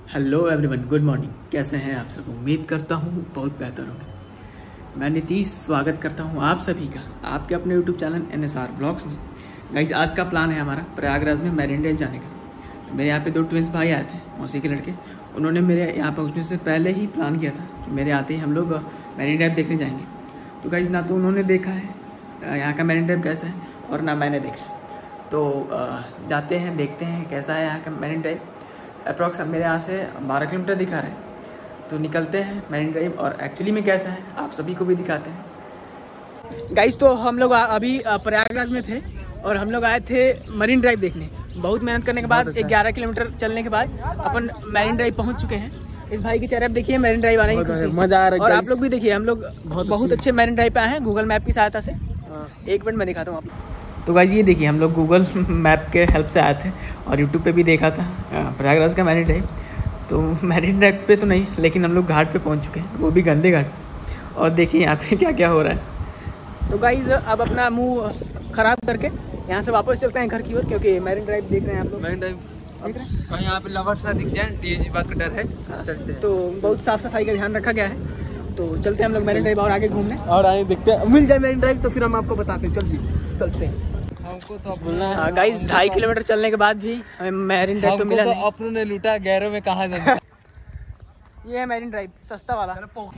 Hello everyone, good morning. कैसे हैं आप सब? उम्मीद करता हूँ बहुत बेहतर होंगे। मैं नीतीश स्वागत करता हूँ आप सभी का आपके अपने यूट्यूब चैनल NSR व्लॉग्स में। गाइस, आज का प्लान है हमारा प्रयागराज में मैरीन ड्राइव जाने का। तो मेरे यहाँ पे 2 ट्विंस भाई आए थे, मौसी के लड़के। उन्होंने मेरे यहाँ पहुँचने से पहले ही प्लान किया था कि मेरे आते ही हम लोग मैरीन ड्राइव देखने जाएंगे। तो गाइस, ना तो उन्होंने देखा है यहाँ का मैरीन ड्राइव कैसा है और ना मैंने देखा है। तो जाते हैं, देखते हैं कैसा है यहाँ का मैरीन ड्राइव। अप्रॉक्स मेरे यहाँ से 12 किलोमीटर दिखा रहे हैं। तो निकलते हैं मैरीन ड्राइव और एक्चुअली में कैसा है आप सभी को भी दिखाते हैं। गाइस, तो हम लोग अभी प्रयागराज में थे और हम लोग आए थे मरीन ड्राइव देखने। बहुत मेहनत करने के बाद 11 किलोमीटर चलने के बाद अपन मैरीन ड्राइव पहुंच चुके हैं। इस भाई की चेहरे पे देखिए मैरीन ड्राइव आने की खुशी, मजा आ रहा है। और आप लोग भी देखिए, हम लोग बहुत अच्छे मैरीन ड्राइव पे आए हैं गूगल मैप की सहायता से। एक मिनट में दिखाता हूँ आपको। तो गाइस, ये देखिए, हम लोग गूगल मैप के हेल्प से आए थे और यूट्यूब पे भी देखा था प्रयागराज का मैरीन ड्राइव। तो मैरीन ड्राइव पे तो नहीं, लेकिन हम लोग घाट पे पहुंच चुके हैं, वो भी गंदे घाट पे। और देखिए यहाँ पे क्या क्या हो रहा है। तो गाइस, अब अपना मुंह खराब करके यहाँ से वापस चलते हैं घर की ओर, क्योंकि मैरीन ड्राइव देख रहे हैं आप लोग। मैरीन ड्राइव देख रहे हैं, कहीं यहाँ पे लवर्स ना दिख जाए, ये बात का डर है। चलते हैं। तो बहुत साफ सफाई का ध्यान रखा गया है। तो चलते हैं हम लोग मैरीन ड्राइव और आगे घूमने और आगे देखते हैं, मिल जाए मैरीन ड्राइव तो फिर हम आपको बताते हैं। चलते हैं। हमको तो बोलना गाइस, 2.5 किलोमीटर चलने के बाद भी हमें मैरीन ड्राइव तो मिला नहीं। अपनों ने लूटा, गैरों में कहाँ जाना। ये है मैरीन ड्राइव, सस्ता वाला।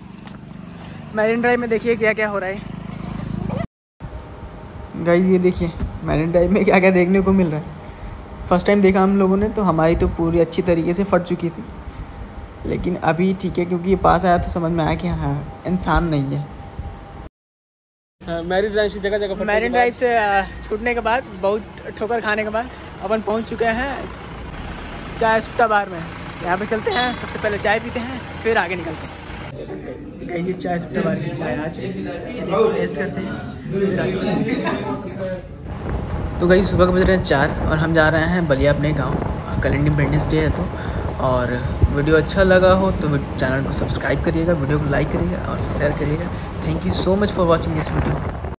मैरीन ड्राइव में देखिए क्या क्या हो रहा है। गाइस, ये देखिए मैरीन ड्राइव में क्या क्या देखने को मिल रहा है। फर्स्ट टाइम देखा हम लोगों ने तो हमारी तो पूरी अच्छी तरीके से फट चुकी थी, लेकिन अभी ठीक है, क्योंकि ये पास आया तो समझ में आया कि हाँ, इंसान नहीं है। मैरीन ड्राइव से जगह मैरीन ड्राइव से छूटने के बाद, बहुत ठोकर खाने के बाद अपन पहुंच चुके हैं चाय सुट्टा बार में। यहाँ पे चलते हैं, सबसे पहले चाय पीते हैं, फिर आगे निकलते हैं। ये चाय सुट्टा बार की चाय आज टेस्ट करते हैं। तो गाइस, सुबह के बज रहे हैं 4 और हम जा रहे हैं बलिया अपने गाँव। कल इंडिपेंडेंस डे है तो। और वीडियो अच्छा लगा हो तो चैनल को सब्सक्राइब करिएगा, वीडियो को लाइक करिएगा और शेयर करिएगा। Thank you so much for watching this video.